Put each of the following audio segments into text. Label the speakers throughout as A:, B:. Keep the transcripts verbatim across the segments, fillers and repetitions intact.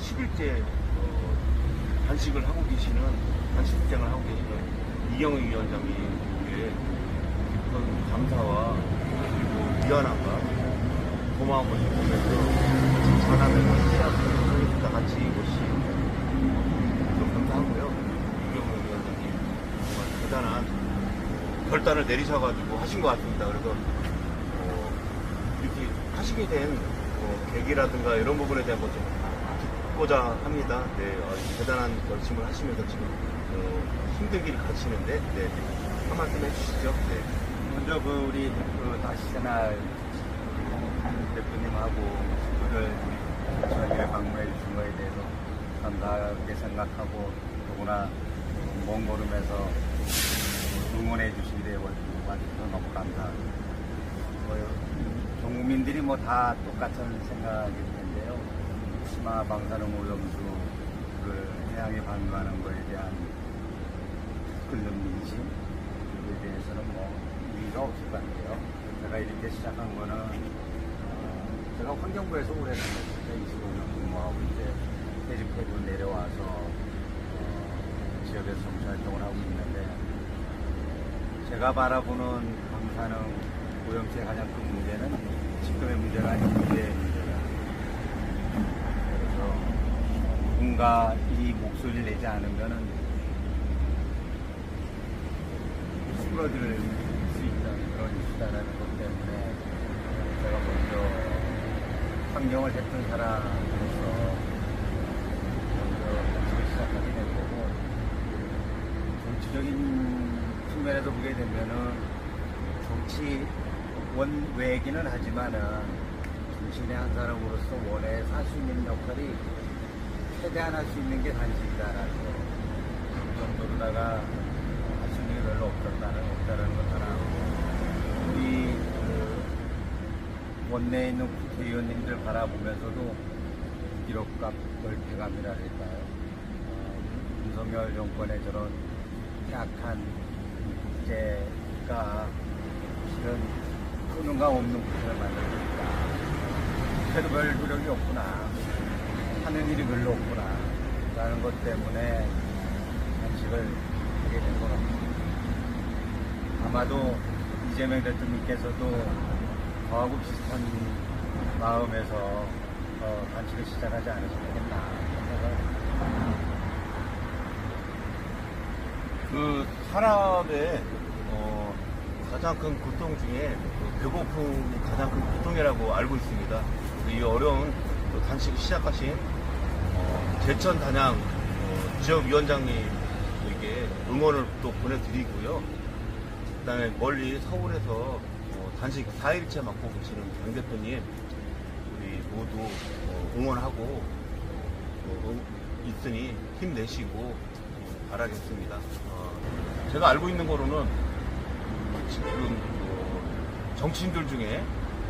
A: 십 일째 어, 단식을 하고 계시는, 단식생을 하고 계시는 이경영 위원장님께 깊은 감사와 그리고 미안함과 고마움을 보면서 전하면서 시작하겠습니다. 같이 이곳이 좀 감사하고요. 이경영 위원장님 정말 대단한 결단을 내리셔가지고 하신 것 같습니다. 그래서 어, 이렇게 하시게 된 어, 계기라든가 이런 부분에 대한 것 좀 듣고자 합니다. 네, 어, 대단한 결심을 하시면서 지금 어, 힘든 길을 가시는데, 네, 한 말씀 해주시죠. 네.
B: 먼저 그 우리 그 다시 새날 대표님하고 오늘 우리 저희를 방문해 주신 거에 대해서 감사하게 생각하고, 더구나 먼 걸음에서 응원해 주시게 되어 와주셔서 너무 감사합니다. 뭐, 전국민들이 뭐 다 똑같은 생각일 텐데요. fukushima 방사능 오염수를 해양에 방류하는 것에 대한 끓는 민심, 그에 대해서는 뭐 의미가 없을 것 같아요. 제가 이렇게 시작한 거는 어, 제가 환경부에서 오래 다녔습니다. 이십오 년 근무하고 이제 퇴직하고 내려와서 어, 지역에서 정치활동을 하고 있는데, 제가 바라보는 방사능 오염수의 가장 큰 문제는 지금의 문제가 아니고 미래의 문제다. 그래서 누군가 이 목소리를 내지 않으면은 줄어들 수 있는 그런 이슈다라는 것 때문에 제가 먼저 환경을 했던 사람으로서 먼저 정치를 시작하게 된 거고, 정치적인 측면에서 보게 되면은 정치 원 외기는 하지만은 정치인의 한 사람으로서 원에서 할 수 있는 역할이 최대한 할 수 있는 게 단식이다라는 거, 그 정도로다가 할 수 있는 게 별로 없었다는 없다라는 것 하나. 우리 그 원내에 있는 국회의원님들 바라보면서도 무기력감, 멀패감이라 할까요? 어, 윤석열 정권의 저런 약한 국제가 실은 끄는가 없는 국회를 만들고 있다. 국회도 별 노력이 없구나. 하는 일이 별로 없구나. 라는 것 때문에 단식을 하게 된 것 같습니다. 아마도 이재명 대통령께서도 저하고 비슷한 마음에서 어, 단식을 시작하지 않으셨겠나 생각합니다.
A: 그 사람의 어, 가장 큰 고통 중에 그 배고픔이 가장 큰 고통이라고 알고 있습니다. 이 어려운 그 단식을 시작하신 어, 제천 단양 어, 지역위원장님에게 응원을 또 보내드리고요. 그다음에 멀리 서울에서 어, 단식 사 일째 맡고 계시는 강 대표님, 우리 모두 어, 응원하고 어, 있으니 힘내시고 어, 바라겠습니다. 어, 제가 알고 있는 거로는 지금 어, 정치인들 중에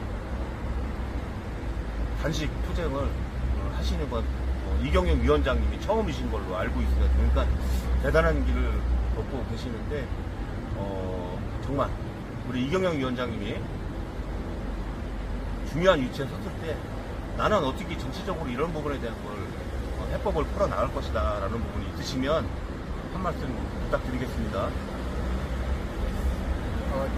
A: 단식 투쟁을 어, 하시는 건 어, 이경영 위원장님이 처음이신 걸로 알고 있습니다. 그러니까 대단한 길을 걷고 계시는데 어, 정말 우리 이경영 위원장님이 중요한 위치에 섰을 때 나는 어떻게 정치적으로 이런 부분에 대한 걸 어, 해법을 풀어나갈 것이다 라는 부분이 있으시면 한 말씀 부탁드리겠습니다.
B: 어,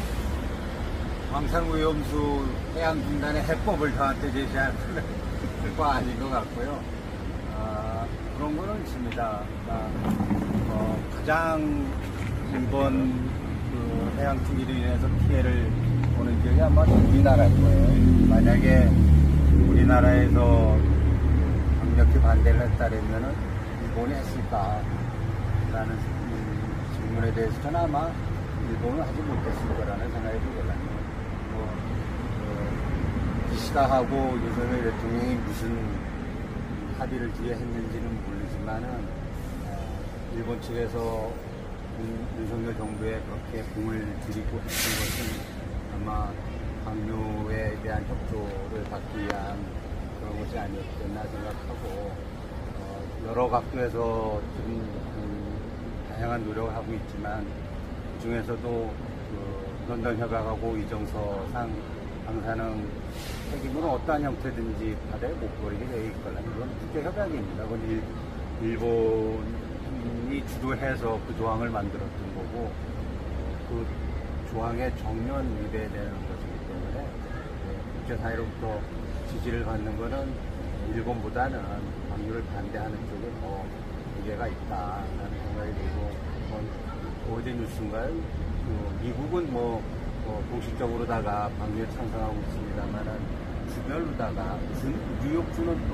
B: 방사오염수 해양 중단의 해법을 저한테 제시할 거 아닌 것 같고요. 아, 그런 거는 있습니다. 그러니까, 어, 가장 이번 그 해양 투기로 인해서 피해를 보는 지역이 아마 우리나라일 거예요. 만약에 우리나라에서 강력히 반대를 했다면은 일본이 했을까? 라는 질문에 대해서 저는 아마 일본은 하지 못했을 거라는 생각이 들거든요. 뭐, 어, 기시다하고 윤석열 대통령이 무슨 합의를 뒤에 했는지는 모르지만은, 어, 일본 측에서 윤, 윤석열 정부에 그렇게 공을 들이고 했던 것은 아마 방류에 대한 협조를 받기 위한 그런 것이 아니었겠나 생각하고, 어, 여러 각도에서 좀, 음, 다양한 노력을 하고 있지만, 그 중에서도 그 런던 협약하고 이정서상 방사능 책임은 어떠한 형태든지 바다에 못 버리게 되어 있거나 이건 국제협약입니다. 그건 일, 일본이 주도해서 그 조항을 만들었던 거고 그 조항의 정면 위배되는 것이기 때문에 예, 국제사회로부터 지지를 받는 것은 일본보다는 방류를 반대하는 쪽에 더 무게가 있다라는 생각이 들고 어, 어제 뉴스인가요? 그 미국은 뭐 어, 공식적으로다가 방류에 찬성하고 있습니다만은 주별로다가 주, 뉴욕주는 또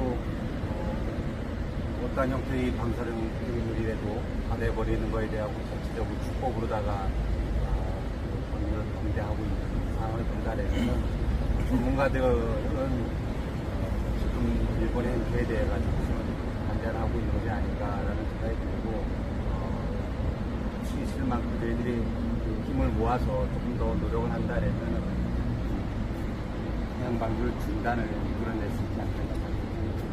B: 어, 어떤 형태의 방사능이라도 바다에 버리는 것에 대하고 자체적으로 주법으로다가 어, 방류를 반대하고 있는 상황을 본다라면은 전문가들은 어, 지금 일본의 행태에 대해 가지고 반대를 하고 있는 것이 아닌가라는 생각이 들고 어, 있을 만큼 저희들이 힘을 모아서 조금 더 노력을 한다면 해양 방류를 중단을 이끌어낼 수 있지 않을까 생각합니다.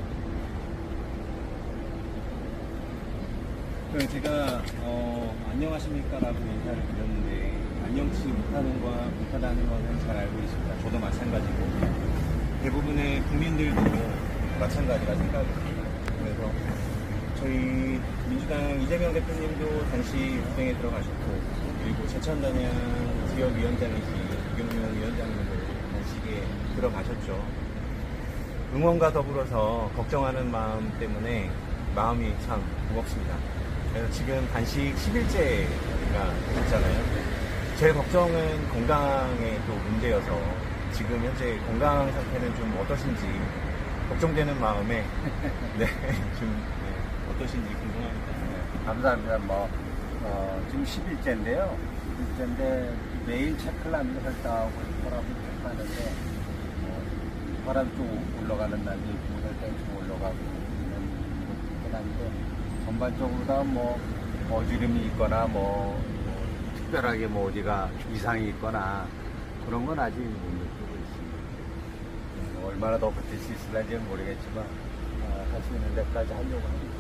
C: 그럼 제가 어, 안녕하십니까라고 인사를 드렸는데 안녕치 못하는 거와 못하다는 것은 잘 알고 있습니다. 저도 마찬가지고 대부분의 국민들도 마찬가지라 생각합니다. 그래서 저희 민주당 이재명 대표님도 당시 우병에 들어가셨고 그리고 제천단양 지역위원장이신 유경룡 위원장님도 단식에 들어가셨죠. 응원과 더불어서 걱정하는 마음 때문에 마음이 참 무겁습니다. 그래서 지금 단식 십 일째가 되셨잖아요. 제 걱정은 건강의 또 문제여서 지금 현재 건강 상태는 좀 어떠신지 걱정되는 마음에 네, 좀 네, 어떠신지 궁금합니다.
B: 네, 감사합니다. 뭐 어, 지금 십 일째인데요. 십 일째인데 매일 체크를 하면서 혈당하고 혈압을 체크하는데 어, 혈압이 좀 올라가는 날도 있고 혈당이 좀 올라가고 있는 것도 있긴 한데 전반적으로 다 뭐 어지름이 있거나 뭐, 뭐 특별하게 뭐 어디가 이상이 있거나 그런 건 아직 못 느끼고 있습니다. 뭐 얼마나 더 버틸 수 있을지는 모르겠지만 어, 할 수 있는 데까지 하려고 합니다.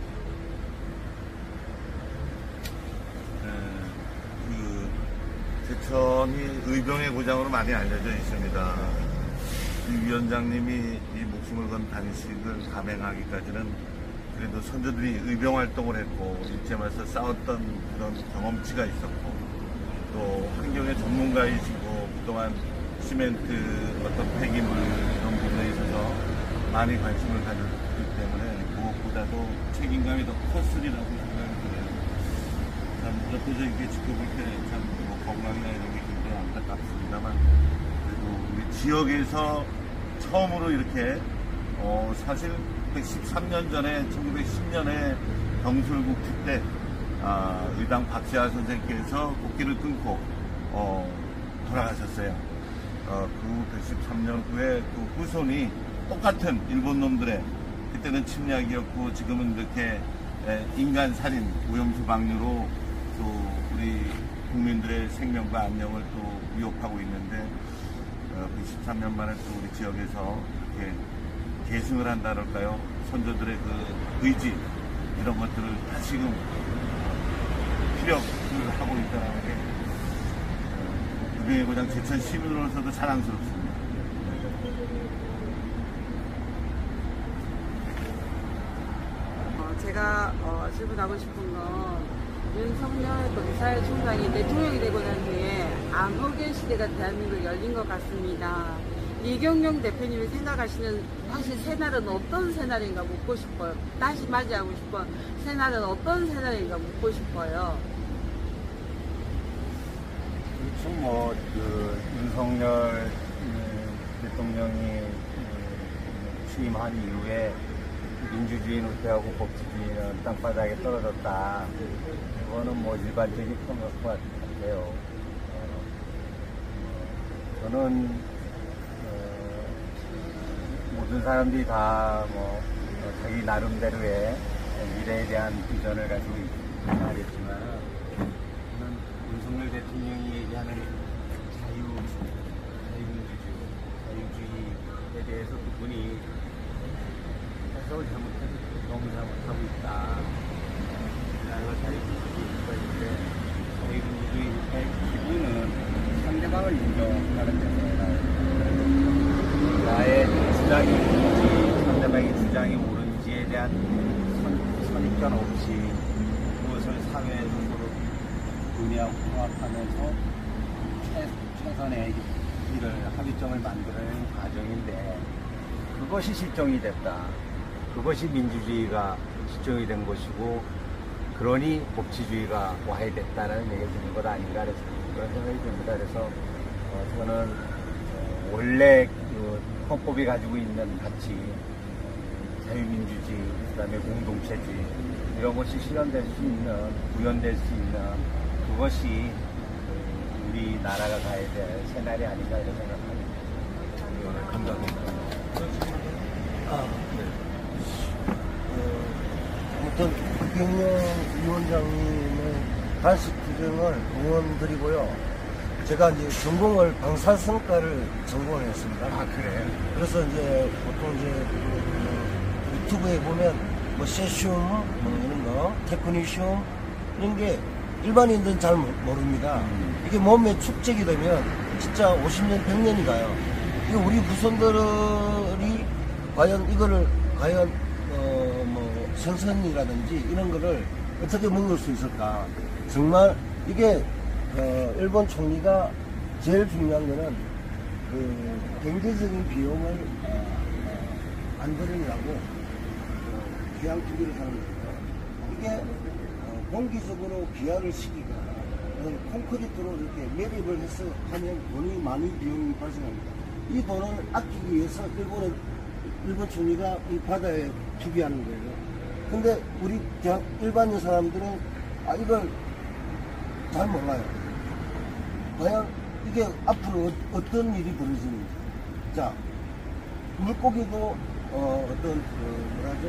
A: 그 제천이 의병의 고장으로 많이 알려져 있습니다. 이 위원장님이 이 목숨을 건 단식을 감행하기까지는 그래도 선조들이 의병 활동을 했고 일제에서 싸웠던 그런 경험치가 있었고 또 환경의 전문가이시고 그동안 시멘트 어떤 폐기물 이런 부분에 있어서 많이 관심을 가졌기 때문에 무엇보다도 책임감이 더 컸으리라고 생각이 들어요. 참 옆에서 이렇게 지켜볼 때참 뭐 건강이나 이런 게 굉장히 안타깝습니다만 그래도 우리 지역에서 처음으로 이렇게 어 사실 백십삼 년 전에 천구백십 년에 병술국지 때 아, 의당 박시아 선생께서 국기를 끊고 어, 돌아가셨어요. 어, 그 백십삼 년 후에 그 후손이 똑같은 일본 놈들의 그때는 침략이었고 지금은 이렇게 에, 인간 살인, 오염수 방류로 또 우리 국민들의 생명과 안녕을 또 위협하고 있는데 어, 백십삼 년 만에 또 우리 지역에서 이렇게 계승을 한다랄까요? 선조들의 그 의지 이런 것들을 다시금 피력을 하고 있다는 게 의병의 고장 제천 시민으로서도 자랑스럽습니다.
D: 어, 제가 어, 질문하고 싶은 건 윤석열 검찰총장이 대통령이 되고 난 후에 암흑의 시대가 대한민국에 열린 것 같습니다. 이경룡 대표님이 생각하시는 당시 새날은 어떤 새날인가 묻고 싶어요. 다시 맞이하고 싶어. 새날은 어떤 새날인가 묻고 싶어요.
B: 그렇죠. 뭐, 그, 윤석열 음, 대통령이 음, 취임한 이후에 민주주의 노태하고 법치주의는 땅바닥에 떨어졌다. 그거는 뭐 일반적인 평가인 것 같아요. 어, 어, 저는 모든 사람들이 다 뭐 자기 나름대로의 미래에 대한 비전을 가지고 있긴 하겠지만 저는 윤석열 대통령이 얘기하는 자유, 자유민주주의, 자유주의에 대해서 그분이 해석을 잘못해서 너무 잘못하고 있다. 나가 자유민주주의가 있는데 자유민주주의의 기본은 상대방을 인정하는 데서 나와요. 나의 주장이 옳은지 상대방의 주장이 옳은지에 대한 선, 선입견 없이 그것을 사회적으로 의미하고 통합하면서 최, 최선의 길을 합의점을 만들어내는 과정인데 그것이 실종이 됐다. 그것이 민주주의가 실종이 된 것이고 그러니 법치주의가 와야 됐다는 얘기가 드는 것 아닌가 그래서 그런 생각이 듭니다. 그래서 어, 저는 어, 원래 그 헌법이 가지고 있는 가치 자유민주주의, 그 다음에 공동체주의 이런 것이 실현될 수 있는, 구현될 수 있는 그것이 우리나라가 가야 될 새날이 아닌가 이런 생각합니다.
C: 감사합니다.
E: 아, 네. 어, 아무튼 이경영 위원장님의 단식 투쟁을 응원드리고요. 제가 이제 전공을 방사성과를 전공을 했습니다.
B: 아 그래요?
E: 그래서 이제 보통 이제 그 유튜브에 보면 뭐 세슘 뭐 이런 거, 테크니슘 이런 게 일반인들은 잘 모- 모릅니다.
B: 음.
E: 이게 몸에 축적이 되면 진짜 오십 년, 백 년이 가요. 이게 우리 후손들이 과연 이거를 과연 어 뭐 생선이라든지 이런 거를 어떻게 먹을 수 있을까? 정말 이게 어 일본 총리가 제일 중요한 거는 그 경제적인 비용을 어, 어, 안 들으려고 어, 귀향 투기를 하는 거예요. 이게 어, 공기적으로 비하를 시키거나 아니면 콘크리트로 이렇게 매립을 해서 하면 돈이 많이 비용이 발생합니다. 이 돈을 아끼기 위해서 일본은 일본 총리가 이 바다에 투기하는 거예요. 근데 우리 그냥 일반인 사람들은 아 이걸 잘 몰라요. 과연 이게 앞으로 어- 어떤 일이 벌어지는지. 자, 물고기도 어, 어떤 그 뭐라죠?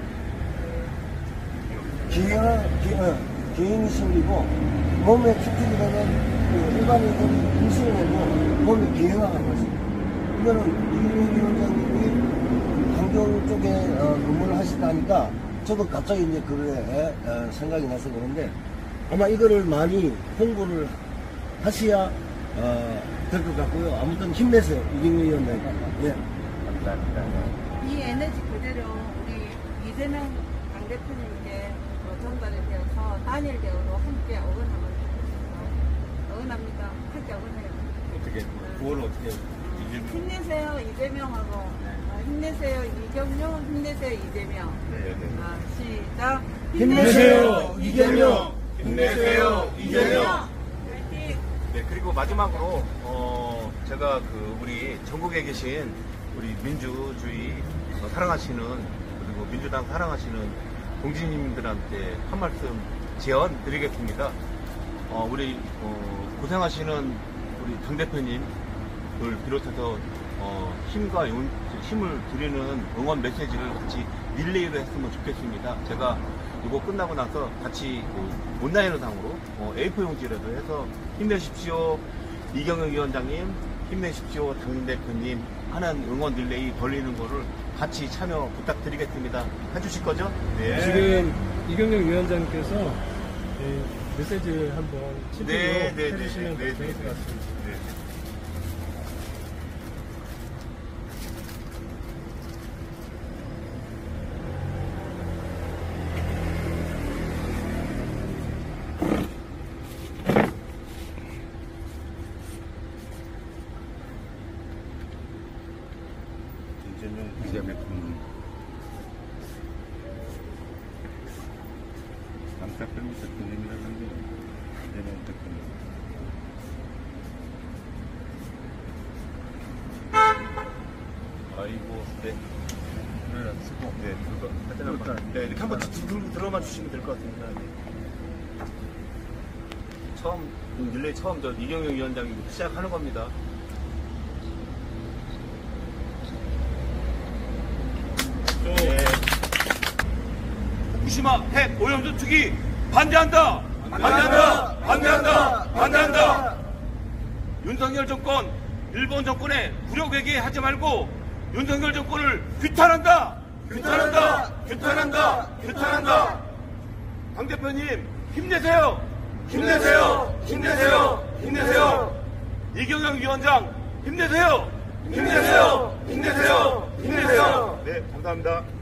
E: 그, 기행, 기행, 기행이 생기고 몸에 축축이 되면 그 일반인들이 임신을 해도 몸에 기행화가 발생해요. 이거는 이윤희 위원장님이 환경 쪽에 어, 근무를 하시다니까 저도 갑자기 이제 그거에 어, 생각이 나서 그런데 아마 이거를 많이 홍보를 하셔야 어, 될 것 같고요. 아무튼 힘내세요, 이경희 위원장님. 예.
B: 감사합니다.
D: 이 에너지 그대로 우리 이재명 당대표님께 어, 전달이 되어서 단일 대우로 함께 어긋하면 좋겠습니다. 어긋합니까? 함께 어긋해요.
C: 어떻게 구호를 어떻게
D: 힘내세요 이재명하고 어, 힘내세요 이경영, 힘내세요 이재명.
C: 네네.
D: 아, 시작.
E: 힘내세요,
A: 이재명! 힘내세요, 이재명!
D: 화이팅!
A: 네, 그리고 마지막으로, 어, 제가 그, 우리 전국에 계신 우리 민주주의 어, 사랑하시는, 그리고 민주당 사랑하시는 공직님들한테 한 말씀 제언 드리겠습니다. 어, 우리, 어, 고생하시는 우리 당대표님을 비롯해서, 어, 힘과 용, 힘을 드리는 응원 메시지를 같이 릴레이로 했으면 좋겠습니다. 제가 이거 끝나고 나서 같이 그 온라인상으로 어, 에이포 용지라도 해서 힘내십시오. 이경영 위원장님 힘내십시오. 당대표님 하는 응원 릴레이 벌리는 거를 같이 참여 부탁드리겠습니다. 해주실 거죠? 네.
F: 지금 이경영 위원장님께서 네, 메시지 한번 친구로
A: 네, 네, 네,
F: 해주시면
A: 네, 네,
F: 좋을
A: 네,
F: 것 같습니다.
A: 네.
C: 이재명
B: 이재명. 음.
C: 남사평이 대통령이라는 게 이재명 대통령.
A: 아이고, 네. 네, 그거 사진 한번. 네, 이렇게 한번 들고 들어만 주시면 될 것 같습니다. 네. 처음 릴레이 처음 저 이경영 위원장이 시작하는 겁니다. 네. 후쿠시마 핵 오염수 투기 반대한다. 반대한다. 반대한다. 반대한다. 윤석열 정권 일본 정권에 굴욕외계 하지 말고 윤석열 정권을 규탄한다. 규탄한다. 규탄한다. 규탄한다. 당 대표님 힘내세요. 힘내세요. 힘내세요. 힘내세요. 이경영 위원장 힘내세요. 힘내세요. 힘내세요. 감사합니다.